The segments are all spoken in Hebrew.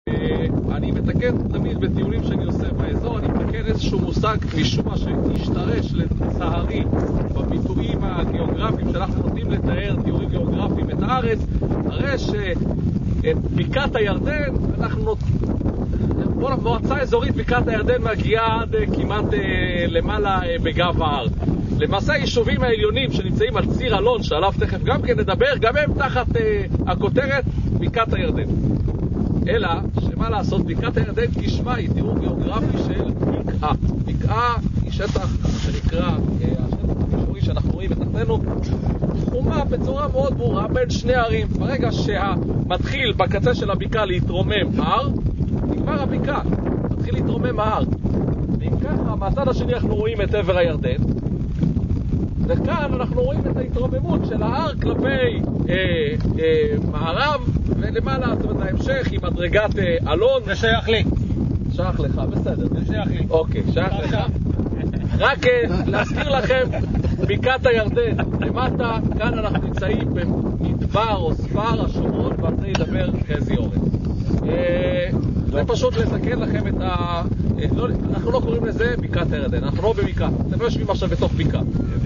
אני מתקן תמיד בטיולים שאני עושה באזור, אני מתקן איזשהו מושג משום מה שהשתרש לצערי בביטויים הגיאוגרפיים שאנחנו נותנים לתאר טיולים גיאוגרפיים את הארץ. הרי שאת בקעת הירדן אנחנו מועצה אזורית בקעת הירדן מגיעה עד כמעט למעלה בגב ההר. למעשה היישובים העליונים שנמצאים על ציר אלון, שעליו תכף גם כן נדבר, גם הם תחת הכותרת בקעת הירדן. אלא שמה לעשות, בקעת הירדן כשמה היא תיאור גיאוגרפי של בקעה. בקעה היא שטח שנקרא, השטח המישורי שאנחנו רואים מתחתנו, תחומה בצורה מאוד ברורה בין שני ערים. ברגע שמתחיל בקצה של הבקעה להתרומם ההר, נגמר הבקעה, מתחיל להתרומם ההר. ואם ככה, מהצד השני אנחנו רואים את עבר הירדן, וכאן אנחנו רואים את ההתרוממות של ההר כלפי מערב, ולמעלה, זאת אומרת, ההמשך עם מדרגת אלון. זה שייך לי. שייך לך, בסדר. זה שייך לי. אוקיי, שייך לך. רק להזכיר לכם, בקעת הירדן, למטה, כאן אנחנו נמצאים במדבר או ספר השומרון, ועל זה ידבר חזי אורן. זה פשוט לתקן לכם את אנחנו לא קוראים לזה בקעת הירדן, אנחנו לא בבקעה. אתם לא יושבים עכשיו בתוך בקעה.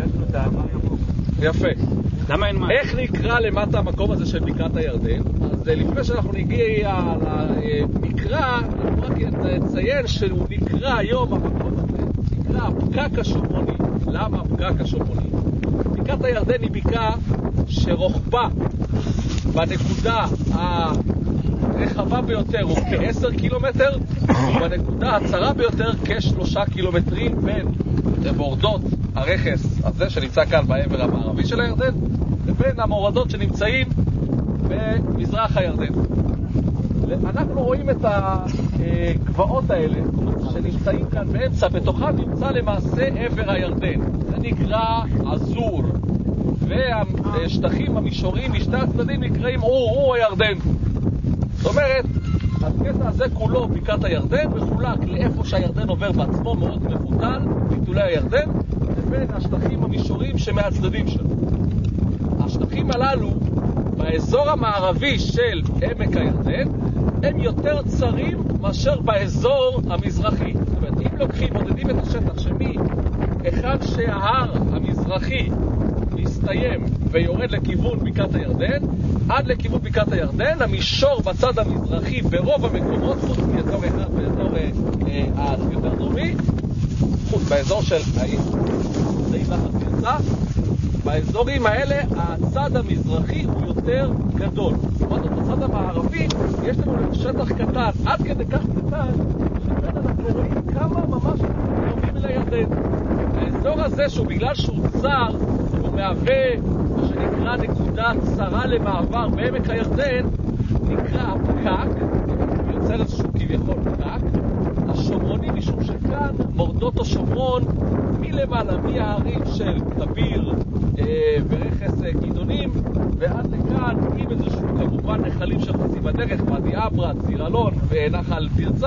יפה. למה אין מים? איך נקרא למטה המקום הזה של בקעת הירדן? אז לפני שאנחנו נגיע למקרא, אנחנו רק נציין שהוא נקרא היום המקום הזה, נקרא הפקק השומרוני. למה הפקק השומרוני? בקעת הירדן היא בקעה שרוחבה בנקודה הרחבה ביותר הוא כ10 קילומטר, ובנקודה הצרה ביותר כ3 קילומטרים בין מורדות הרכס הזה שנמצא כאן בעבר המערבי של הירדן לבין המורדות שנמצאים במזרח הירדן. אנחנו רואים את הגבעות האלה שנמצאים כאן באמצע, בתוכן נמצא למעשה עבר הירדן, זה נקרא אזור, והשטחים המישוריים משתי הצדדים נקראים אור הירדן. זאת אומרת, הקטע הזה כולו בקעת הירדן מחולק לאיפה שהירדן עובר בעצמו מאוד מפותל, ביטולי הירדן, לבין השטחים המישוריים שמהצדדים שלו. השטחים הללו באזור המערבי של עמק הירדן הם יותר צרים מאשר באזור המזרחי. זאת אומרת, אם לוקחים, מודדים את השטח היכן שההר המזרחי מסתיים ויורד לכיוון בקעת הירדן, עד לכיוון בקעת הירדן, המישור בצד המזרחי ברוב המקומות, חוץ מאזור אחד באזור היותר דרומי, חוץ באזור של די לחת פרצה, באזורים האלה הצד המזרחי הוא יותר גדול. זאת אומרת, בצד המערבי יש לנו שטח קטן, עד כדי כך קטן, שבין אנחנו רואים כמה ממש קרובים אל הירדן. האזור הזה שהוא בגלל שהוא צר, הוא מהווה מה שנקרא נקודה צרה למעבר בעמק הירדן, נקרא הפקק, יוצר איזשהו כביכול פקק, השומרוני, משום שכאן מורדות השומרון מלמעלה, מהערים של תביר ורכס גידונים, ועד לכאן עם איזשהו כמובן נחלים שחוצים בדרך, ואדי אברה, ציר אלון ונחל פרצה,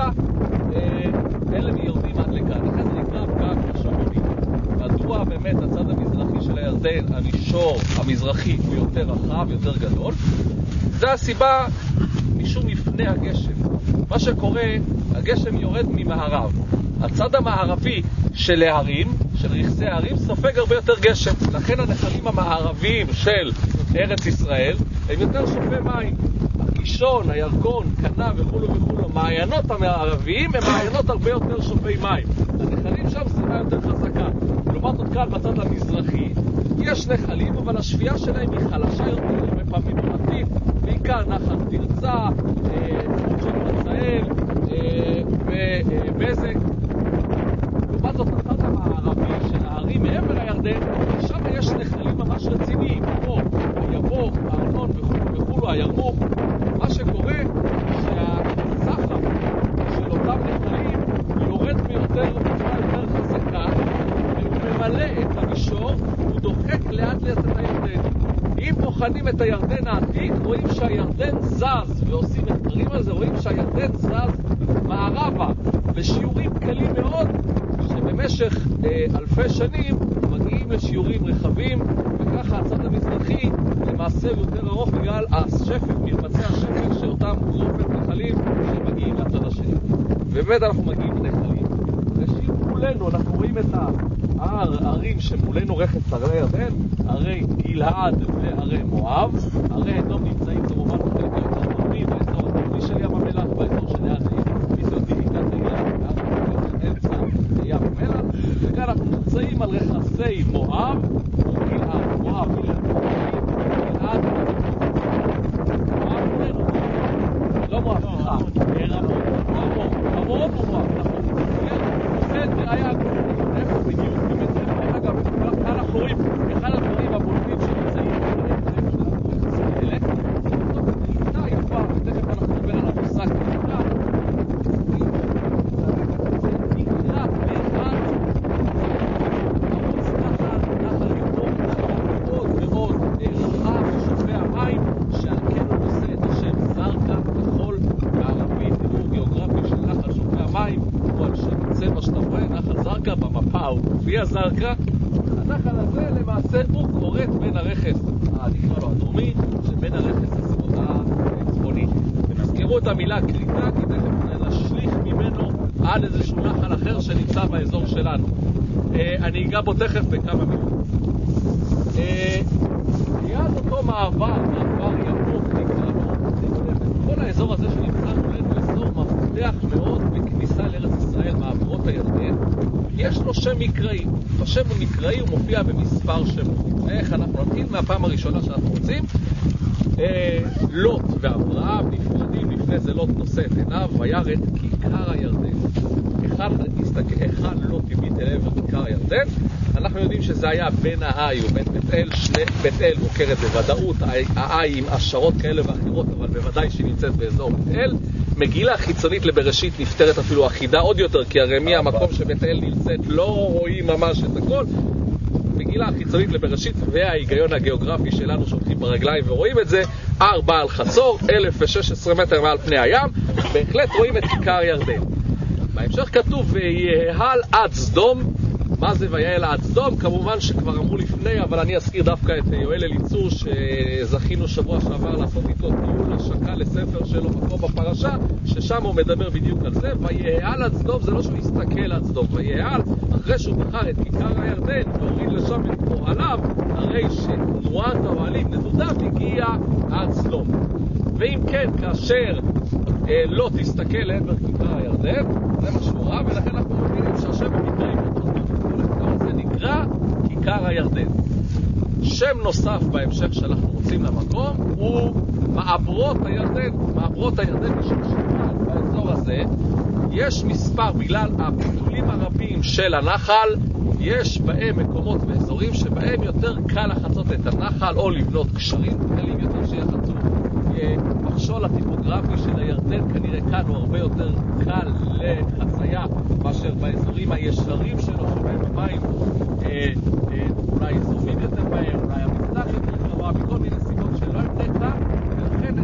אלה יורדים עד לכאן. לכן זה נקרא הפקק השומרוני. מדוע באמת הצד המזרחי של הירדן, המישור המזרחי, הוא יותר רחב, יותר גדול? זה הסיבה משום מפני הגשם. מה שקורה, הגשם יורד ממערב. הצד המערבי של ההרים, של רכסי ההרים, סופג הרבה יותר גשם. לכן הנחלים המערביים של ארץ ישראל הם יותר שופי מים. הקישון, הירקון, קנה וכו' וכו'. המעיינות המערביים הם מעיינות הרבה יותר שופי מים. הנחלים שם סביבה יותר חזקה. כלומר, עוד כאן בצד המזרחי יש נחלים, אבל השפיעה שלהם היא חלשה יותר, בפעמים פרטית, בעיקר נחל תרצה, חוצות מצאל ובזק. לעומת זאת, הצד המערבי של הערים מעבר הירדן, שם יש נחלים ממש רציניים, כמו היבוק, הארנון וכו', הירמוך. מה שקורה שהסחף של אותם נחלים יורד ביותר בצורה יותר חזקה, והוא ממלא את המישור, הוא דוחק לאט לאט את הירדן. אם בוחנים את הירדן העתיק, רואים שהירדן זז, ועושים מחקרים על זה, רואים שהירדן זז מערבה, בשיעורים קלים מאוד, שבמשך אלפי שנים מגיעים לשיעורים רחבים, וככה הצד המזרחי למעשה יותר ארוך בגלל השפל, מרבצי השפל שאותם גרופת נחלים שמגיעים ובאמת אנחנו מגיעים לנחלים. ראשית מולנו אנחנו רואים את הערים שמולנו רכס הרי ירדן, הרי גלעד והרי מואב. הרי אדום נמצאים כמובן בחלק היותר דרומי, באזור הדרומי של ים המלח, באזור של אמצע ים המלח, וכאן אנחנו נמצאים על רכסי מואב וגלעד. מואב גלעד לא מואב, סליחה, רמות ומואב, נכון, זה היה איפה בדיוק, באמת, אגב, כאן אנחנו רואים אחד הדברים הבולטים שנמצאים האלה, זאת נקודה יפה, ותכף אנחנו נדבר על המושג נקודה, זה נקרא בעזרת ערוץ נחל יתום מאוד מאוד רחב ששופע המים, שעל כן הוא נושא את השם זרקא בכל בערבית. תיאור גיאוגרפי של נחל שופע מים הוא על שם צבע שאתה רואה, נחל זרקא, במפה הוא מופיע זרקא. הנחל הזה למעשה הוא קורט בין הרכס, נקרא לו הדרומי, שבין הרכס הצפוני. ונזכרו את המילה קריטה, כי תכף נשליך ממנו על איזשהו נחל אחר שנמצא באזור שלנו. אני אגע בו תכף בכמה מילים. ליד אותו מעבר ירוק נקרא לו, כל האזור הזה שנמצא מולנו אזור מפתח מאוד בכניסה לארץ ישראל, מעברות הירדן, יש לו שם מקראי. השם המקראי הוא מופיע במספר שמות. איך אנחנו נתחיל מהפעם הראשונה שאנחנו רוצים? לוט ואברהם נפרדים, לפני זה לוט נושא את עיניו וירד כיכר הירדן. אחד לוט הביט אל עבר כיכר הירדן. אנחנו יודעים שזה היה בין ההי ובין בית אל. בית אל מוכרת בוודאות, ההי עם השערות כאלה ואחרות, אבל בוודאי שהיא נמצאת באזור בית אל. מגילה חיצונית לבראשית נפטרת אפילו אחידה עוד יותר, כי הרי מהמקום שבית אל נמצאת לא רואים ממש את הכל. מגילה חיצונית לבראשית, וההיגיון הגיאוגרפי שלנו שהולכים ברגליים ורואים את זה, הר בעל חצור, 1,016 מטר מעל פני הים, בהחלט רואים את כיכר ירדן. בהמשך כתוב ויהל עד סדום. מה זה ויהל עד סדום? כמובן שכבר אמרו לפני, אבל אני אזכיר דווקא את יואל אליצור שזכינו שבוע שעבר לעשות איתו טיול השקה לספר שלו מקום בפרשה, ששם הוא מדבר בדיוק על זה. ויהל עד סדום זה לא שהוא יסתכל עד סדום, ויהל אחרי שהוא בחר את כיכר הירדן והוריד לשם את פועליו, הרי שתנועת האוהלים נדודה הגיע עד סדום. ואם כן, כאשר לא תסתכל לעבר כיכר הירדן, זה משהו רע, ולכן אנחנו מבינים שהשם המקראי זה נקרא כיכר הירדן. שם נוסף בהמשך שאנחנו רוצים למקום הוא מעברות הירדן. מעברות הירדן משמשותן באזור הזה יש מספר, בגלל הפיתולים הרבים של הנחל, יש בהם מקומות ואזורים שבהם יותר קל לחצות את הנחל או לבנות קשרים קלים יותר שיחצו. המכשול הטיפוגרפי של הירדן כנראה כאן הוא הרבה יותר קל לחצייה מאשר באזורים הישרים שלו, שבהם המים אולי זורמים יותר בהם, אולי המזרח יותר גבוה, מכל מיני סיבות שלא נקטע. ולכן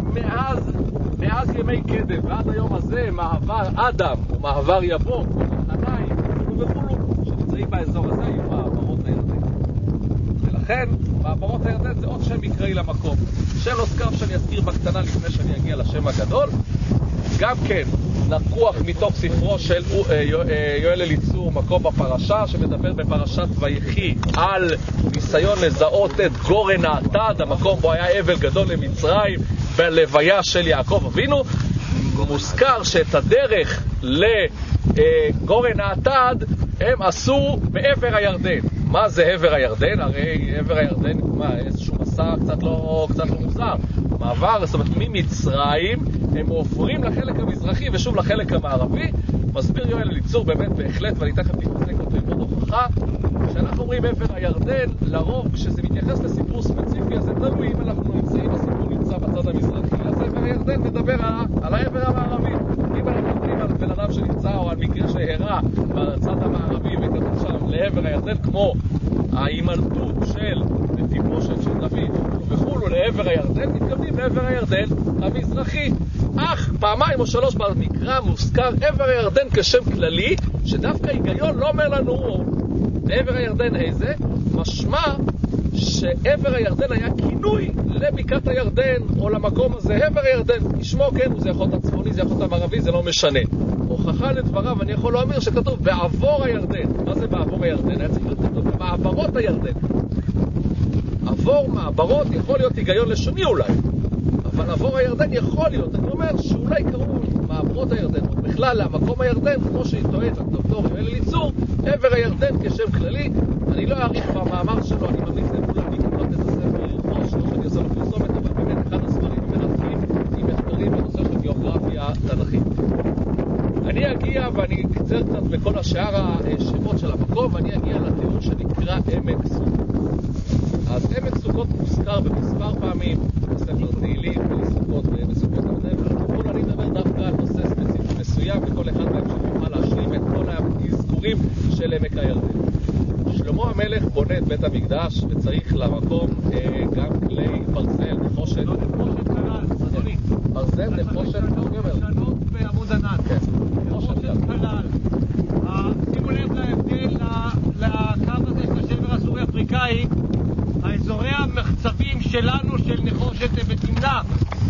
מאז ימי קדם ועד היום הזה מעבר אדם ומעבר יבוק ומחניים וכולו שנמצאים באזור הזה היו מעברות הירדן. ולכן מעברות הירדן זה עוד שם מקראי למקום. שם נוסף שאני אזכיר בקטנה לפני שאני אגיע לשם הגדול, גם כן לקוח מתוך ספרו של יואל אליצור מקום בפרשה, שמדבר בפרשת ויחי על ניסיון לזהות את גורן האטד, המקום בו היה אבל גדול למצרים בלוויה של יעקב אבינו. מוזכר שאת הדרך לגורן האטד הם עשו בעבר הירדן. מה זה עבר הירדן? הרי עבר הירדן, איזשהו מסע קצת לא מוזר. מעבר, זאת אומרת, ממצרים הם עוברים לחלק המזרחי ושוב לחלק המערבי. מסביר יואל אליצור באמת בהחלט, ואני תכף נתעסק אותו עם עוד הוכחה, כשאנחנו אומרים עבר הירדן, לרוב כשזה מתייחס לסיפור ספציפי, אז זה תלוי אם אנחנו נמצאים, הסיפור נמצא בצד המזרחי, אז עבר הירדן מדבר על העבר המערבי. אם אנחנו מדברים על בן אדם שנמצא או על מקרה שהראה בצד המערבי וכתוב שם לעבר הירדן, כמו ההימלטות של מפיבושת של דוד וכולו לעבר הירדן, מתכוונים לעבר הירדן המזרחי. אך פעמיים או שלוש במקרא מוזכר עבר הירדן כשם כללי, שדווקא היגיון לא אומר לנו לעבר הירדן איזה, משמע שעבר הירדן היה כינוי לבקעת הירדן או למקום הזה. עבר הירדן, כשמו כן, זה יכול להיות הצפוני, זה יכול להיות המערבי, זה לא משנה. הוכחה לדבריו, אני יכול להאמר שכתוב בעבור הירדן. מה זה בעבור הירדן? היה צריך להיות כתוב במעברות הירדן. עבור מעברות יכול להיות היגיון לשוני אולי, אבל עבור הירדן יכול להיות. אני אומר שאולי קראו מעברות הירדן, או בכלל למקום הירדן, כמו שהיא טוענת הדוקטור יואל אליצור, עבר הירדן כשם כללי. אני לא אעריך במאמר שלו, אני ממליץ לכולם לקנות את הספר לרכוש, לא שאני עושה לו פרסומת, אבל באמת אחד הספרים המרתקים עם מחקרים בנושא של גיאוגרפיה תנ"כית. אני אגיע ואני אקצר קצת בכל השאר השמות של המקום, ואני אגיע לתיאור שנקרא עמק סוכות. אז עמק סוכות מוזכר במספר פעמים בספר תהילים ובסוכות אבל אני מדבר דווקא על נושא ספציפי מסוים, וכל אחד מהם שיוכל להשלים את כל האזכורים של עמק הירדן. שלמה המלך בונה את בית המקדש וצריך למקום גם כלי ברזל, נחושת. לא נחושת כלל, אדוני. ברזל, נחושת, שנות בעמוד ענן. כן. נחושת כלל. שימו לב להבדל לקו הזה של השבר הסורי-אפריקאי. האזורי המחצבים שלנו של נחושת ותמנע.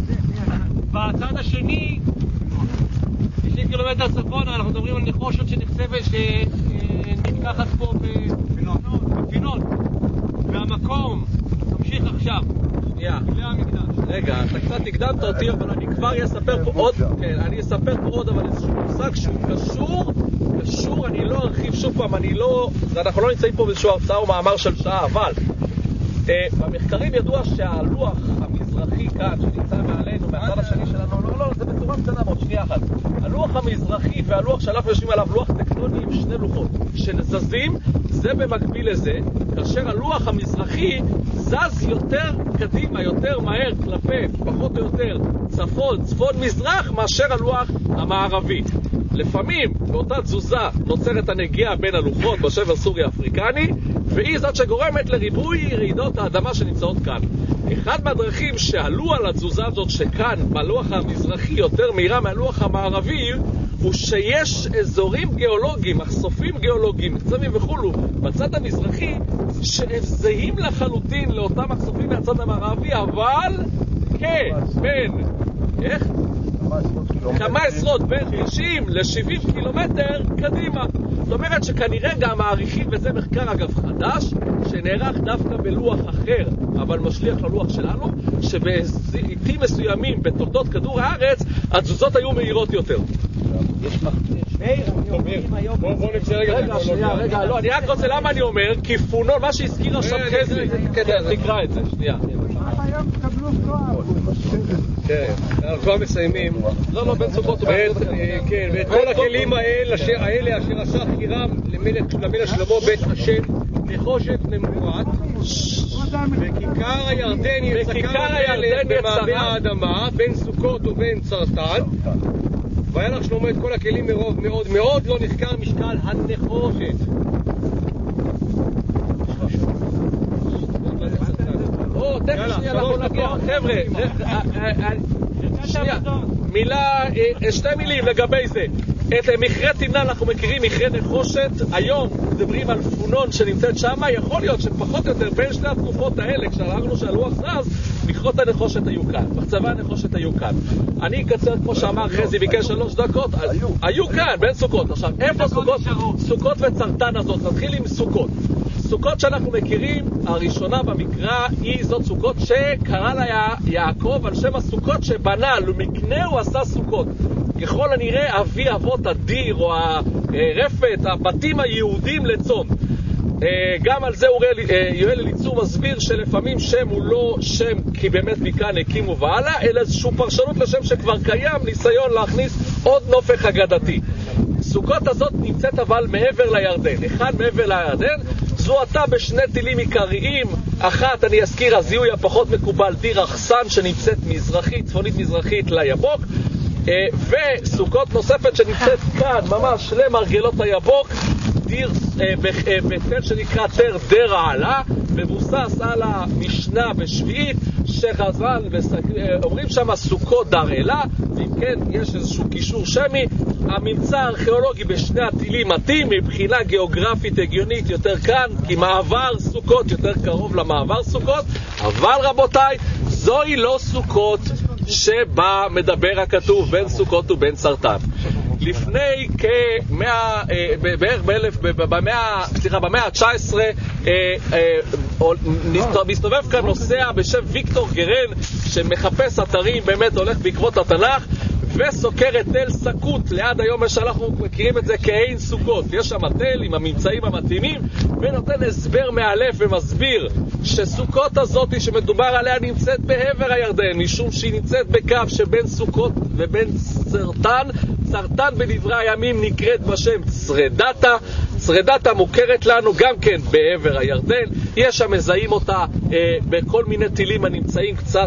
בצד השני, 90 קילומטר צפונה, אנחנו מדברים על נחושת שנחצבת שנלקחת פה בפינות. והמקום, תמשיך עכשיו. שנייה. כלי המקדש. רגע, אתה קצת הקדמת אותי, אבל אני כבר אספר פה עוד, כן, אני אספר פה עוד, אבל איזשהו מושג שהוא קשור, אני לא ארחיב שוב פעם, אנחנו לא נמצאים פה באיזשהו הרצאה או מאמר של שעה, אבל במחקרים ידוע שהלוח המזרחי כאן, שנמצא מעלינו, מהצד השני שלנו, לא, זה בצורה קטנה מאוד, שנייה אחת. הלוח המזרחי והלוח שאנחנו יושבים עליו, לוח טקטוני עם שני לוחות שנזזים, זה במקביל לזה, כאשר הלוח המזרחי זז יותר קדימה, יותר מהר, כלפי, פחות או יותר, צפון מזרח, מאשר הלוח המערבי. לפעמים באותה תזוזה נוצרת הנגיעה בין הלוחות בשבר סורי-אפריקני, והיא זאת שגורמת לריבוי רעידות האדמה שנמצאות כאן. אחד מהדרכים שעלו על התזוזה הזאת שכאן בלוח המזרחי יותר מהירה מהלוח המערבי, הוא שיש אזורים גיאולוגיים, מחשופים גיאולוגיים, מצבים וכולו, בצד המזרחי, שזהים לחלוטין לאותם מחשופים מהצד המערבי, אבל כן, איך? כמה עשרות, בין 90 ל-70 קילומטר קדימה. זאת אומרת שכנראה גם מעריכים, וזה מחקר אגב חדש, שנערך דווקא בלוח אחר, אבל משליח ללוח שלנו, שבעיתים מסוימים בתולדות כדור הארץ, התזוזות היו מהירות יותר. בוא נמצא רגע, לא, אני רק רוצה, למה אני אומר? כי פונון, מה שהזכיר עכשיו חזי, נקרא את זה, שנייה. כן, אנחנו כבר מסיימים. לא, בן סוכות. כן, ואת כל הכלים האלה אשר עשה חירם למלך שלמה בית השם נחושת נמורת, וכיכר הירדן יצקה המלך במעבה האדמה בין סוכות ובין צרתן, והיה לך שלמה את כל הכלים מרוב מאוד מאוד לא נחקר משקל הנחושת. תכף שנייה אנחנו נגיע, חבר'ה, שנייה, מילה, שתי מילים לגבי זה. את מכרה תמנע אנחנו מכירים, מכרה נחושת, היום מדברים על פונון שנמצאת שם, יכול להיות שפחות או יותר בין שתי התקופות האלה, כשאמרנו שהלוח זז, מכרות הנחושת היו כאן, מחצבי הנחושת היו כאן. אני אקצר כמו שאמר חזי ביקש 3 דקות, היו כאן, בין סוכות. עכשיו, איפה סוכות? סוכות וצרתן הזאת, נתחיל עם סוכות. סוכות שאנחנו מכירים, הראשונה במקרא היא זאת סוכות שקרא לה יעקב על שם הסוכות שבנה, למקנה הוא עשה סוכות. ככל הנראה אבי אבות הדיר או הרפת, הבתים היהודים לצום. גם על זה יואל אליצור מסביר שלפעמים שם הוא לא שם כי באמת מכאן הקימו והלאה, אלא איזושהי פרשנות לשם שכבר קיים, ניסיון להכניס עוד נופך אגדתי. סוכות הזאת נמצאת אבל מעבר לירדן, אחד מעבר לירדן, זו עתה בשני טילים עיקריים. אחת, אני אזכיר, הזיהוי הפחות מקובל, דיר אכסן שנמצאת מזרחית, צפונית מזרחית ליבוק, וסוכות נוספת שנמצאת כאן ממש למרגלות היבוק, דיר בתל שנקרא תר דר העלה, מבוסס על המשנה בשביעית שחז"ל אומרים שם סוכות דר אלה, ואם כן יש איזשהו קישור שמי. הממצא הארכיאולוגי בשני הטילים מתאים מבחינה גיאוגרפית הגיונית יותר כאן, כי מעבר סוכות יותר קרוב למעבר סוכות, אבל רבותיי, זוהי לא סוכות שבה מדבר הכתוב בין סוכות ובין סרטן. לפני בערך במאה ה-19 מסתובב כאן נוסע בשם ויקטור גרן שמחפש אתרים, באמת הולך בעקבות התנ"ך וסוקר את תל סקוט, ליד היום שאנחנו מכירים את זה כעין סוכות. יש שם תל עם הממצאים המתאימים ונותן הסבר מאלף ומסביר שסוכות הזאת שמדובר עליה נמצאת בעבר הירדן, משום שהיא נמצאת בקו שבין סוכות ובין סרטן. סרטן בדברי הימים נקראת בשם צרדתה. צרדתה מוכרת לנו גם כן בעבר הירדן, יש שם מזהים אותה בכל מיני טילים הנמצאים קצת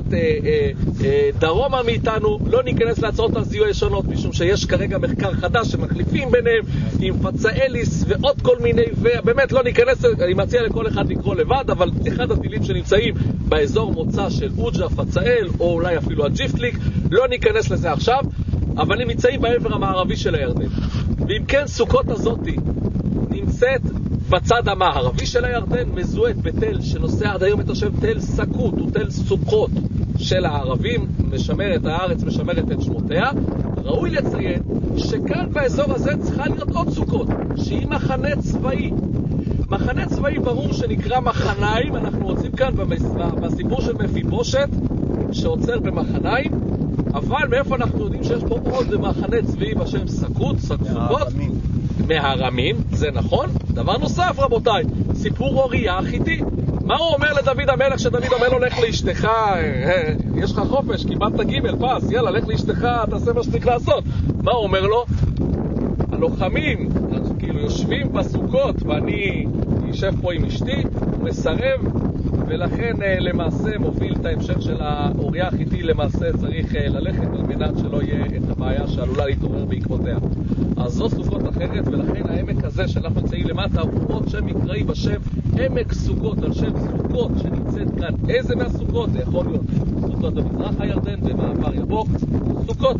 דרומה מאיתנו. לא ניכנס להצעות הזיהוי השונות משום שיש כרגע מחקר חדש שמחליפים ביניהם עם פצאליס ועוד כל מיני, ובאמת לא ניכנס, אני מציע לכל אחד לקרוא לבד, אבל אחד הטילים שנמצאים באזור מוצא של אוג'ה, פצאל או אולי אפילו הג'יפטליק, לא ניכנס לזה עכשיו, אבל הם נמצאים בעבר המערבי של הירדן. ואם כן, סוכות הזאתי נמצאת בצד המערבי של הירדן, מזוהת בתל שנושא עד היום את השם תל סקוט, הוא תל סוכות של הערבים, משמרת הארץ, משמרת את שמותיה. ראוי לציין שכאן באזור הזה צריכה להיות עוד סוכות, שהיא מחנה צבאי. מחנה צבאי ברור שנקרא מחניים, אנחנו רוצים כאן בסיפור של מפיבושת שעוצר במחניים, אבל מאיפה אנחנו יודעים שיש פה עוד מחנה צבאי בשם סקוט, סוכות? מהרמים, זה נכון. דבר נוסף רבותיי, סיפור אוריה החיתי. מה הוא אומר לדוד המלך שדוד אומר לו לך לאשתך, יש לך חופש, קיבלת ג' פס, יאללה לך לאשתך, תעשה מה שצריך לעשות. מה הוא אומר לו? הלוחמים כאילו יושבים בסוכות ואני יושב פה עם אשתי, הוא מסרב, ולכן למעשה מוביל את ההמשך של האוריה החיתי, למעשה צריך ללכת על מנת שלא יהיה את הבעיה שעלולה להתעורר בעקבותיה. אז זו סוכות אחרת, ולכן העמק הזה שאנחנו נמצאים למטה הוא עוד שם מקראי בשם עמק סוכות, על שם סוכות שנמצאת כאן. איזה מהסוכות? זה יכול להיות סוכות במזרח הירדן במעבר יבוק, סוכות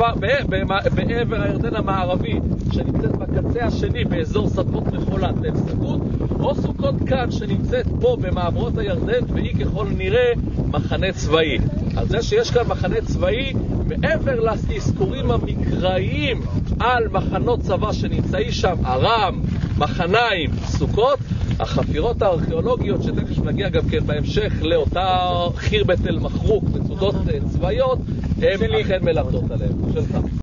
בעבר הירדן המערבי שנמצאת בקצה השני באזור סדמות מחולת תל סקוט, או סוכות כאן שנמצאת פה במעברות הירדן והיא ככל נראה מחנה צבאי. על זה שיש כאן מחנה צבאי, מעבר להזכורים המקראיים על מחנות צבא שנמצאים שם, ארם, מחניים, סוכות, החפירות הארכיאולוגיות שתכף נגיע גם כן בהמשך לאותה חירבת אל מחרוק בצודות צבאיות, הם אכן מלמדות עליהם. שלך.